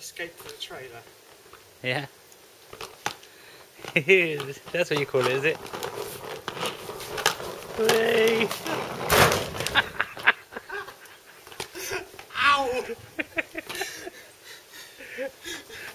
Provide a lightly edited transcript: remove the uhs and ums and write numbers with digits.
escape from the trailer. Yeah. That's what you call it, is it? Whee! Ow!